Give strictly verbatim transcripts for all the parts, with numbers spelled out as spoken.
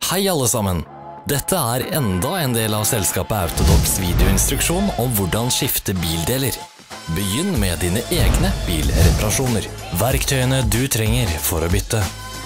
Hei alle sammen! Dette er enda en del av selskapet Autodocs videoinstruksjon om hvordan skifte bildeler. Begynn med dine egne bilreparasjoner. Verktøyene du trenger for å bytte.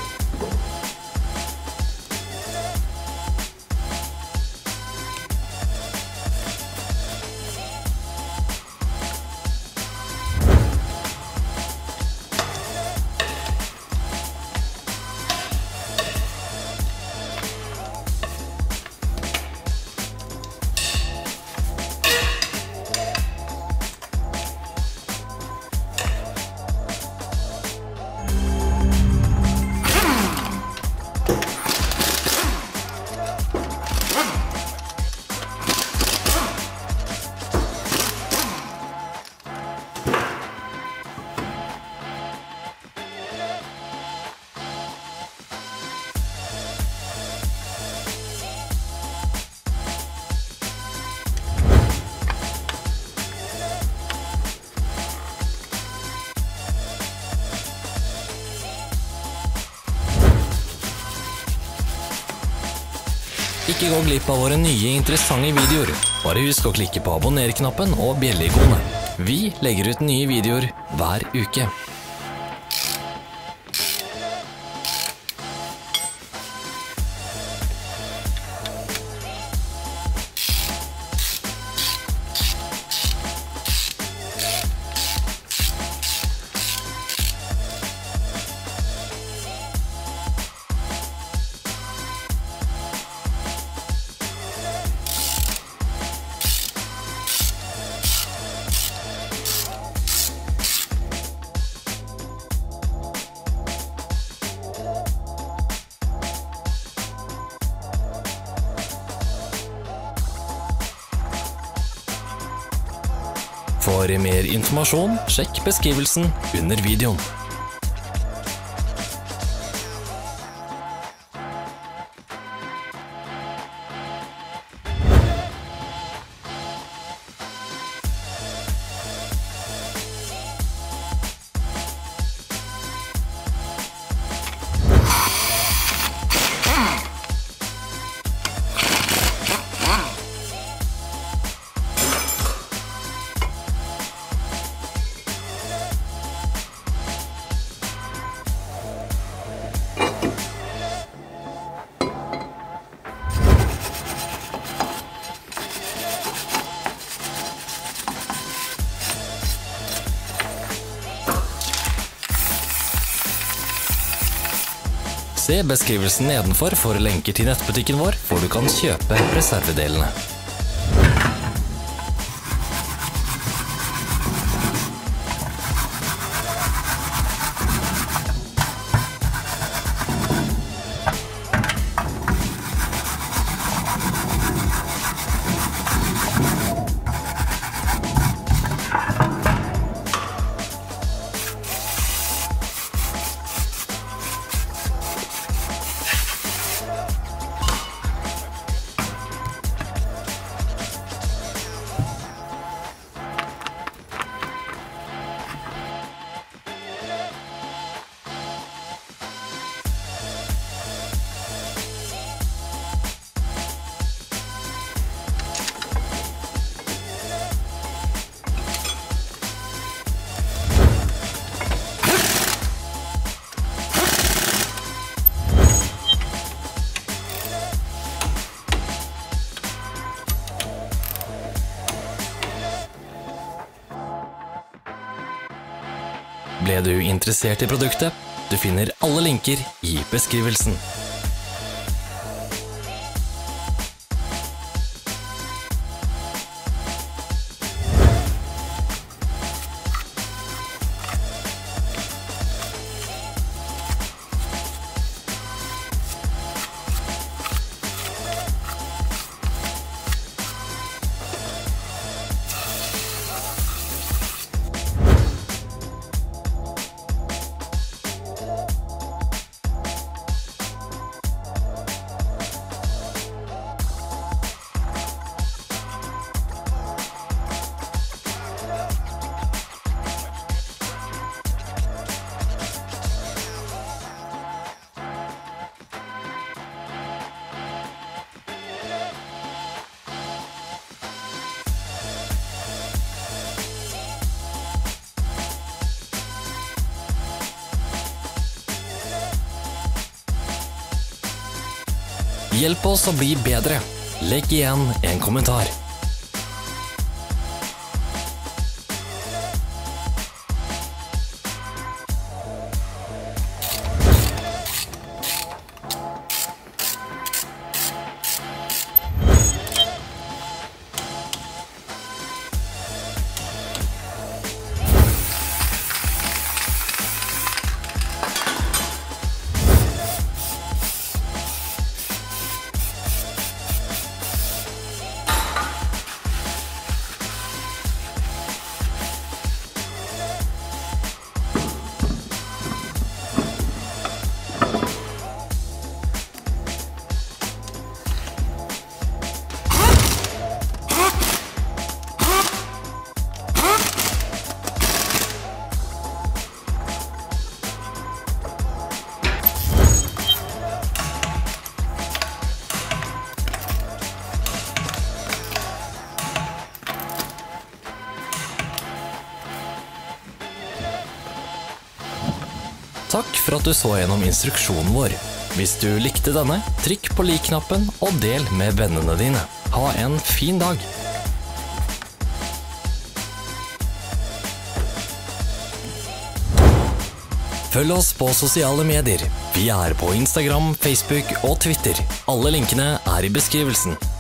Ikke gå glipp av våre nye interessante videoer. Bare husk å klikke på abonner-knappen og bjelle-ikonet. Vi legger ut nye videoer hver uke. For mer informasjon, sjekk beskrivelsen under videoen. Se beskrivelsen nedenfor for lenker til nettbutikken vår, hvor du kan kjøpe reservedelene. Ble du interessert i produktet? Du finner alle linker i beskrivelsen. Hjelp oss å bli bedre. Legg igjen en kommentar. Takk for at du så gjennom instruksjonen vår. Hvis du likte denne, trykk på lik-knappen og del med vennene dine. Ha en fin dag! Følg oss på sosiale medier. Vi er på Instagram, Facebook og Twitter. Alle linkene er i beskrivelsen.